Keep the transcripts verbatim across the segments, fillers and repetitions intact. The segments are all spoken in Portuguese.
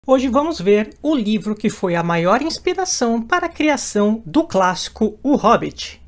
Hoje vamos ver o livro que foi a maior inspiração para a criação do clássico O Hobbit.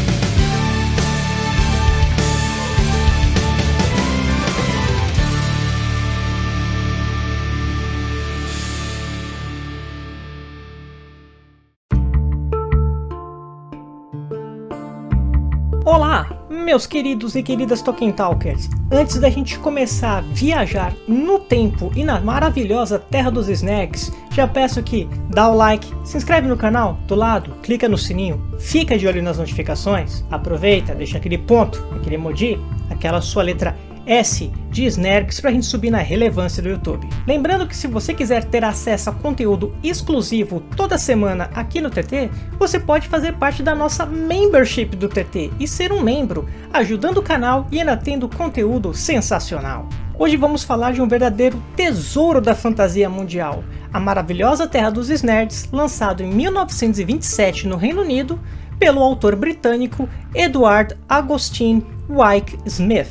Olá, meus queridos e queridas Tolkien Talkers! Antes da gente começar a viajar no tempo e na maravilhosa Terra dos Snergs, já peço que dá o like, se inscreve no canal do lado, clica no sininho, fica de olho nas notificações, aproveita, deixa aquele ponto, aquele emoji, aquela sua letra S de Snergs para a gente subir na relevância do YouTube. Lembrando que se você quiser ter acesso a conteúdo exclusivo toda semana aqui no T T, você pode fazer parte da nossa membership do T T e ser um membro, ajudando o canal e ainda tendo conteúdo sensacional. Hoje vamos falar de um verdadeiro tesouro da fantasia mundial, a maravilhosa Terra dos Snergs, lançado em mil novecentos e vinte e sete no Reino Unido pelo autor britânico Edward Augustine Wyke Smith.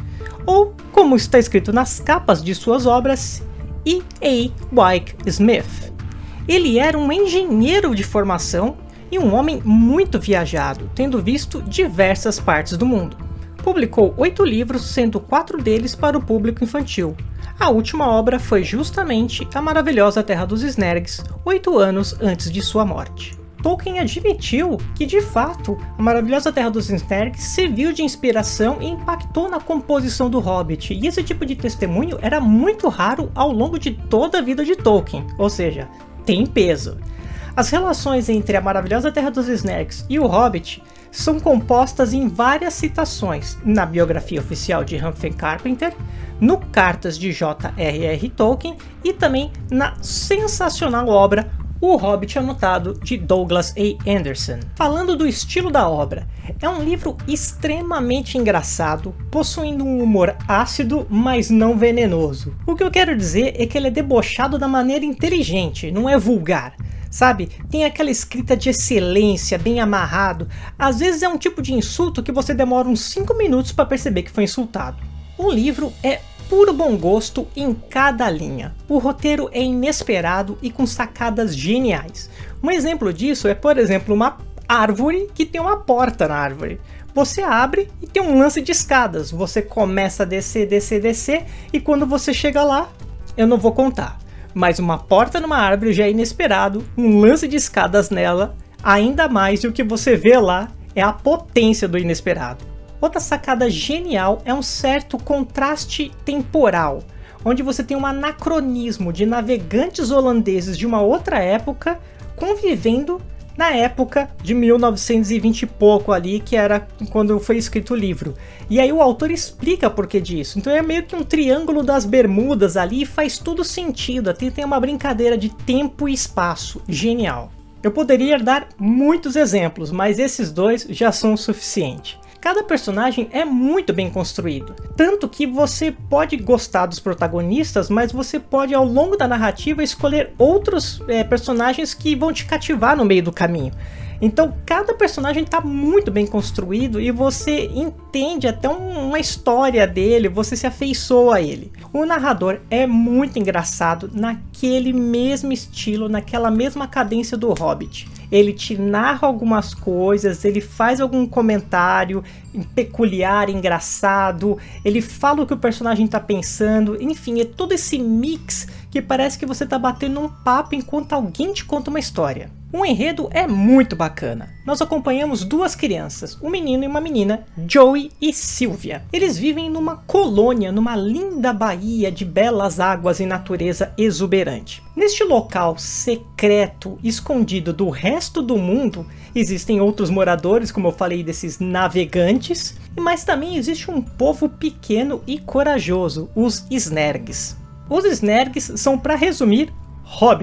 Ou, como está escrito nas capas de suas obras, E A Wyke Smith. Ele era um engenheiro de formação e um homem muito viajado, tendo visto diversas partes do mundo. Publicou oito livros, sendo quatro deles para o público infantil. A última obra foi justamente A Maravilhosa Terra dos Snergs, oito anos antes de sua morte. Tolkien admitiu que, de fato, a maravilhosa Terra dos Snergs serviu de inspiração e impactou na composição do Hobbit, e esse tipo de testemunho era muito raro ao longo de toda a vida de Tolkien, ou seja, tem peso. As relações entre a maravilhosa Terra dos Snergs e o Hobbit são compostas em várias citações na biografia oficial de Humphrey Carpenter, no Cartas de J R R Tolkien e também na sensacional obra O Hobbit Anotado, de Douglas A. Anderson. Falando do estilo da obra, é um livro extremamente engraçado, possuindo um humor ácido, mas não venenoso. O que eu quero dizer é que ele é debochado da maneira inteligente, não é vulgar. Sabe, tem aquela escrita de excelência, bem amarrado. Às vezes é um tipo de insulto que você demora uns cinco minutos para perceber que foi insultado. O livro é puro bom gosto em cada linha. O roteiro é inesperado e com sacadas geniais. Um exemplo disso é, por exemplo, uma árvore que tem uma porta na árvore. Você abre e tem um lance de escadas. Você começa a descer, descer, descer e quando você chega lá, eu não vou contar. Mas uma porta numa árvore já é inesperado, um lance de escadas nela, ainda mais, e o que você vê lá é a potência do inesperado. Outra sacada genial é um certo contraste temporal, onde você tem um anacronismo de navegantes holandeses de uma outra época convivendo na época de mil novecentos e vinte e pouco ali, que era quando foi escrito o livro. E aí o autor explica por que disso. Então é meio que um triângulo das Bermudas ali e faz todo sentido. Até tem uma brincadeira de tempo e espaço genial. Eu poderia dar muitos exemplos, mas esses dois já são o suficiente. Cada personagem é muito bem construído, tanto que você pode gostar dos protagonistas, mas você pode ao longo da narrativa escolher outros é, personagens que vão te cativar no meio do caminho. Então cada personagem está muito bem construído e você entende até um, uma história dele, você se afeiçoa a ele. O narrador é muito engraçado naquele mesmo estilo, naquela mesma cadência do Hobbit. Ele te narra algumas coisas, ele faz algum comentário peculiar, engraçado, ele fala o que o personagem está pensando, enfim, é todo esse mix que parece que você está batendo um papo enquanto alguém te conta uma história. O enredo é muito bacana. Nós acompanhamos duas crianças, um menino e uma menina, Joey e Sylvia. Eles vivem numa colônia, numa linda baía de belas águas e natureza exuberante. Neste local secreto, escondido do resto do mundo, existem outros moradores, como eu falei, desses navegantes, mas também existe um povo pequeno e corajoso, os Snergs. Os Snergs são, para resumir, hobbits.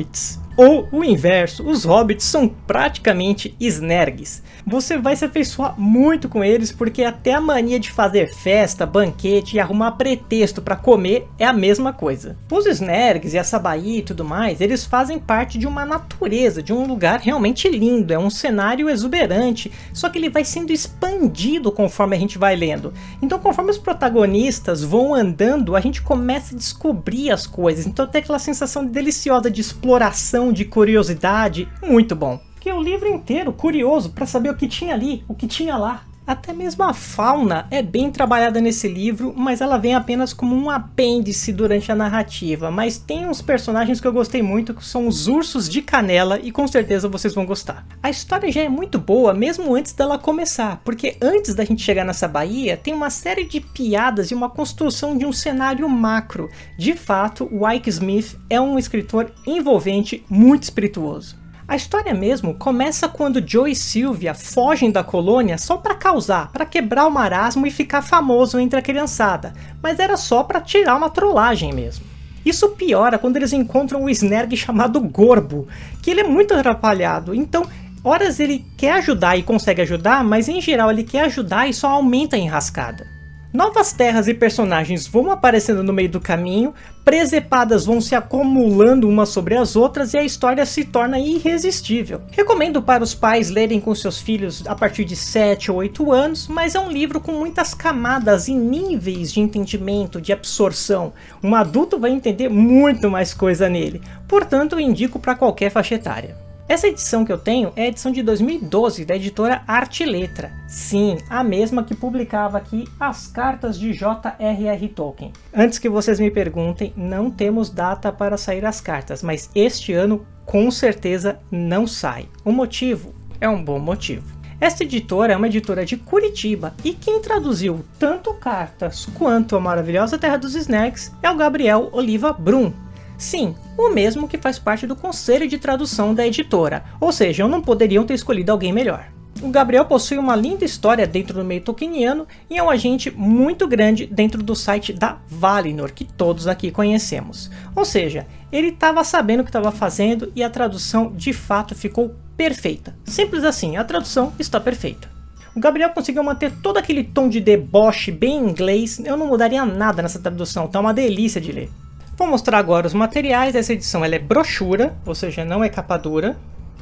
Ou o inverso, os hobbits são praticamente Snergs. Você vai se afeiçoar muito com eles porque até a mania de fazer festa, banquete e arrumar pretexto para comer é a mesma coisa. Os Snergs e a Sabaí e tudo mais, eles fazem parte de uma natureza, de um lugar realmente lindo, é um cenário exuberante, só que ele vai sendo expandido conforme a gente vai lendo. Então conforme os protagonistas vão andando, a gente começa a descobrir as coisas, então tem aquela sensação deliciosa de exploração, de curiosidade, muito bom. Que o livro inteiro curioso para saber o que tinha ali, o que tinha lá. Até mesmo a fauna é bem trabalhada nesse livro, mas ela vem apenas como um apêndice durante a narrativa. Mas tem uns personagens que eu gostei muito, que são os ursos de canela, e com certeza vocês vão gostar. A história já é muito boa, mesmo antes dela começar, porque antes da gente chegar nessa baía, tem uma série de piadas e uma construção de um cenário macro. De fato, o Ike Smith é um escritor envolvente, muito espirituoso. A história mesmo começa quando Joe e Sylvia fogem da colônia só para causar, para quebrar o marasmo e ficar famoso entre a criançada, mas era só para tirar uma trollagem mesmo. Isso piora quando eles encontram o Snerg chamado Gorbo, que ele é muito atrapalhado, então horas ele quer ajudar e consegue ajudar, mas em geral ele quer ajudar e só aumenta a enrascada. Novas terras e personagens vão aparecendo no meio do caminho, presepadas vão se acumulando umas sobre as outras e a história se torna irresistível. Recomendo para os pais lerem com seus filhos a partir de sete ou oito anos, mas é um livro com muitas camadas e níveis de entendimento, de absorção. Um adulto vai entender muito mais coisa nele, portanto eu indico para qualquer faixa etária. Essa edição que eu tenho é a edição de dois mil e doze da editora Arte e Letra. Sim, a mesma que publicava aqui as cartas de J R R Tolkien. Antes que vocês me perguntem, não temos data para sair as cartas, mas este ano com certeza não sai. O motivo é um bom motivo. Esta editora é uma editora de Curitiba e quem traduziu tanto cartas quanto a maravilhosa Terra dos Snergs é o Gabriel Oliva Brum. Sim, o mesmo que faz parte do conselho de tradução da editora, ou seja, não poderiam ter escolhido alguém melhor. O Gabriel possui uma linda história dentro do meio tolkieniano e é um agente muito grande dentro do site da Valinor, que todos aqui conhecemos. Ou seja, ele estava sabendo o que estava fazendo e a tradução de fato ficou perfeita. Simples assim, a tradução está perfeita. O Gabriel conseguiu manter todo aquele tom de deboche bem inglês, eu não mudaria nada nessa tradução, tá uma delícia de ler. Vou mostrar agora os materiais. Essa edição ela é brochura, ou seja, não é capa dura.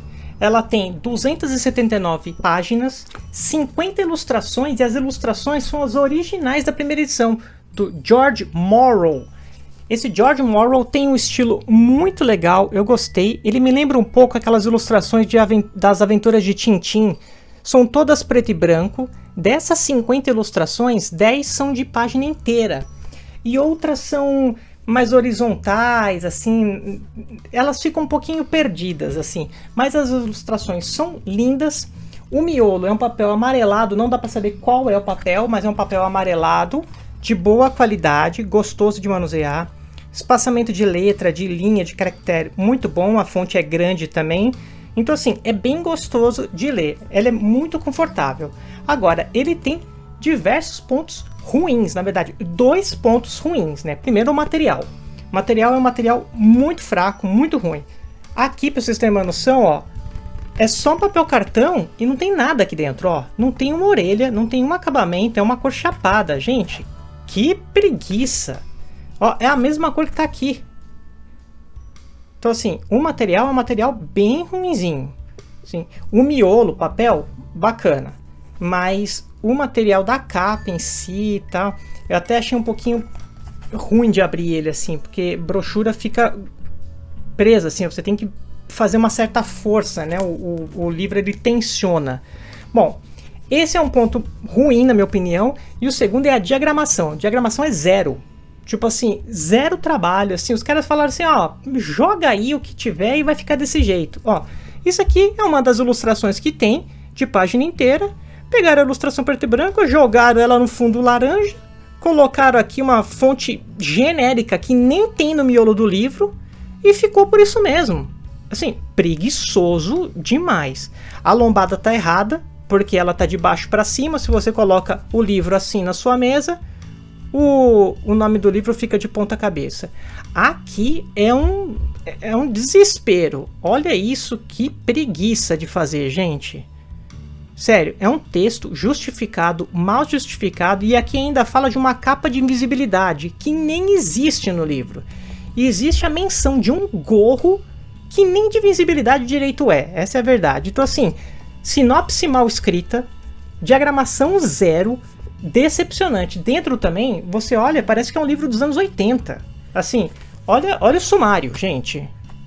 Ela tem duzentas e setenta e nove páginas, cinquenta ilustrações, e as ilustrações são as originais da primeira edição, do George Morrow. Esse George Morrow tem um estilo muito legal, eu gostei. Ele me lembra um pouco aquelas ilustrações de avent das aventuras de Tintin. São todas preto e branco. Dessas cinquenta ilustrações, dez são de página inteira. E outras são mais horizontais, assim, elas ficam um pouquinho perdidas, assim, mas as ilustrações são lindas. O miolo é um papel amarelado, não dá para saber qual é o papel, mas é um papel amarelado, de boa qualidade, gostoso de manusear, espaçamento de letra, de linha, de caractere, muito bom, a fonte é grande também, então assim, é bem gostoso de ler, ela é muito confortável. Agora, ele tem diversos pontos ruins, na verdade, dois pontos ruins, né? Primeiro, o material. O material é um material muito fraco, muito ruim. Aqui, para vocês terem uma noção, ó, é só um papel cartão e não tem nada aqui dentro, ó. Não tem uma orelha, não tem um acabamento, é uma cor chapada, gente. Que preguiça! Ó, é a mesma cor que tá aqui. Então, assim, o material é um material bem ruinzinho. Assim, o miolo, o papel, bacana. Mas o material da capa em si e tal, eu até achei um pouquinho ruim de abrir ele assim, porque brochura fica presa assim, você tem que fazer uma certa força, né? O, o, o livro ele tensiona. Bom, esse é um ponto ruim na minha opinião, e o segundo é a diagramação. A diagramação é zero. Tipo assim, zero trabalho, assim, os caras falaram assim, ó, joga aí o que tiver e vai ficar desse jeito. Ó, isso aqui é uma das ilustrações que tem, de página inteira. Pegaram a ilustração preto e branco, jogaram ela no fundo laranja, colocaram aqui uma fonte genérica que nem tem no miolo do livro e ficou por isso mesmo. Assim, preguiçoso demais. A lombada tá errada, porque ela tá de baixo para cima. Se você coloca o livro assim na sua mesa, o, o nome do livro fica de ponta cabeça. Aqui é um, é um desespero. Olha isso, que preguiça de fazer, gente. Sério, é um texto justificado, mal justificado, e aqui ainda fala de uma capa de invisibilidade, que nem existe no livro. E existe a menção de um gorro, que nem de visibilidade direito é, essa é a verdade. Então assim, sinopse mal escrita, diagramação zero, decepcionante. Dentro também, você olha, parece que é um livro dos anos oitenta. Assim, olha, olha o sumário, gente.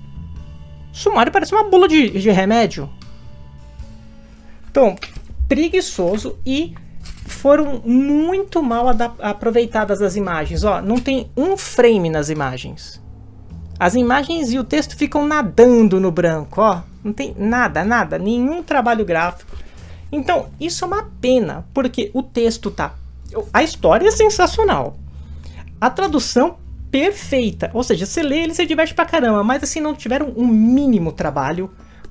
O sumário parece uma bula de, de remédio. Então, preguiçoso, e foram muito mal aproveitadas as imagens. Ó, não tem um frame nas imagens. As imagens e o texto ficam nadando no branco, ó. Não tem nada, nada, nenhum trabalho gráfico. Então, isso é uma pena, porque o texto tá... A história é sensacional. A tradução perfeita. Ou seja, você lê, ele se diverte pra caramba, mas assim, não tiveram um mínimo trabalho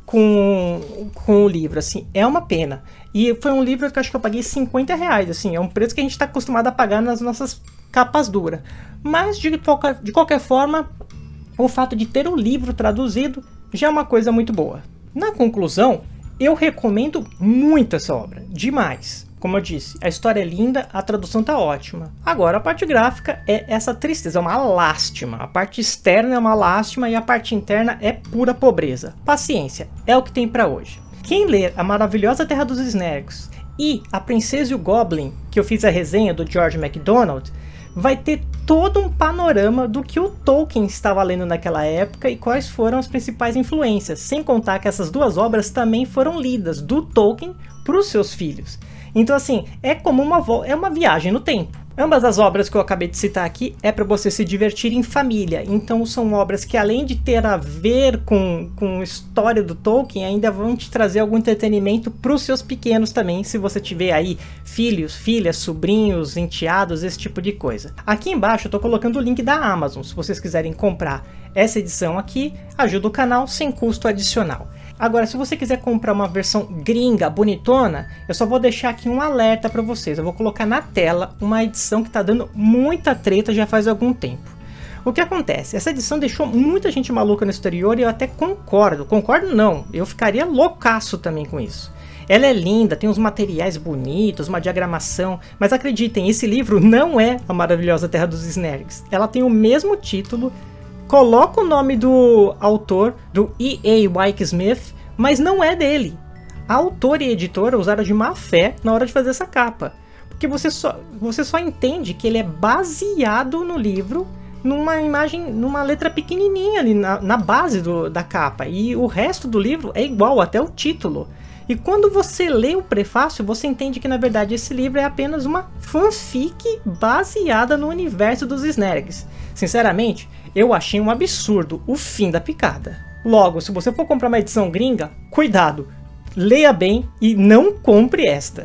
com, com o livro, assim, é uma pena. E foi um livro que eu acho que eu paguei cinquenta reais, assim, é um preço que a gente está acostumado a pagar nas nossas capas duras. Mas, de qualquer, de qualquer forma, o fato de ter o livro traduzido já é uma coisa muito boa. Na conclusão, eu recomendo muito essa obra, demais. Como eu disse, a história é linda, a tradução tá ótima. Agora, a parte gráfica é essa tristeza, é uma lástima. A parte externa é uma lástima e a parte interna é pura pobreza. Paciência, é o que tem pra hoje. Quem ler A Maravilhosa Terra dos Snergs e A Princesa e o Goblin, que eu fiz a resenha do George MacDonald, vai ter todo um panorama do que o Tolkien estava lendo naquela época e quais foram as principais influências, sem contar que essas duas obras também foram lidas do Tolkien para os seus filhos. Então assim, é como uma, é uma viagem no tempo. Ambas as obras que eu acabei de citar aqui é para você se divertir em família, então são obras que além de ter a ver com, com a história do Tolkien, ainda vão te trazer algum entretenimento para os seus pequenos também, se você tiver aí filhos, filhas, sobrinhos, enteados, esse tipo de coisa. Aqui embaixo eu estou colocando o link da Amazon, se vocês quiserem comprar essa edição aqui, ajuda o canal sem custo adicional. Agora, se você quiser comprar uma versão gringa, bonitona, eu só vou deixar aqui um alerta para vocês. Eu vou colocar na tela uma edição que está dando muita treta já faz algum tempo. O que acontece? Essa edição deixou muita gente maluca no exterior e eu até concordo. Concordo não, eu ficaria loucaço também com isso. Ela é linda, tem uns materiais bonitos, uma diagramação, mas acreditem, esse livro não é A Maravilhosa Terra dos Snergs. Ela tem o mesmo título, coloca o nome do autor, do E A Wyke Smith, mas não é dele. A autora e a editora usaram de má fé na hora de fazer essa capa. Porque você só, você só entende que ele é baseado no livro, numa imagem, numa letra pequenininha ali na, na base do, da capa. E o resto do livro é igual, até o título. E quando você lê o prefácio, você entende que na verdade esse livro é apenas uma fanfic baseada no universo dos Snergs. Sinceramente, eu achei um absurdo, o fim da picada. Logo, se você for comprar uma edição gringa, cuidado, leia bem e não compre esta.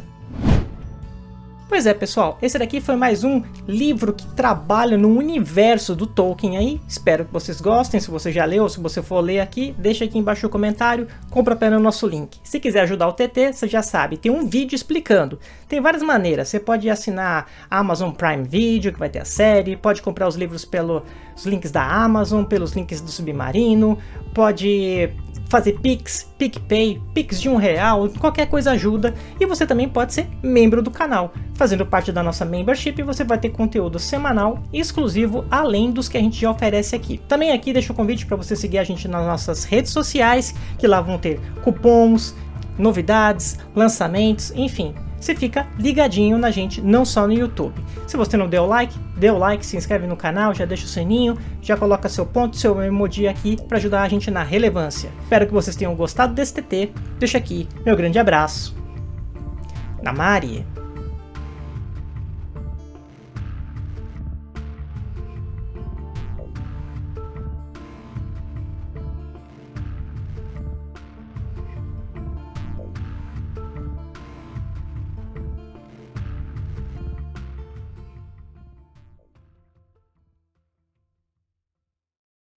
Pois é, pessoal, esse daqui foi mais um livro que trabalha no universo do Tolkien aí. Espero que vocês gostem. Se você já leu, se você for ler aqui, deixa aqui embaixo o comentário, compra pelo nosso link. Se quiser ajudar o T T, você já sabe, tem um vídeo explicando. Tem várias maneiras, você pode assinar a Amazon Prime Video, que vai ter a série, pode comprar os livros pelos links da Amazon, pelos links do Submarino, pode fazer Pix, PicPay, Pix de um real, qualquer coisa ajuda. E você também pode ser membro do canal. Fazendo parte da nossa membership, você vai ter conteúdo semanal exclusivo, além dos que a gente já oferece aqui. Também aqui deixo o convite para você seguir a gente nas nossas redes sociais, que lá vão ter cupons, novidades, lançamentos, enfim. Você fica ligadinho na gente, não só no YouTube. Se você não deu o like, dê o like, se inscreve no canal, já deixa o sininho, já coloca seu ponto, seu emoji aqui para ajudar a gente na relevância. Espero que vocês tenham gostado desse T T. Deixa aqui meu grande abraço. Namari!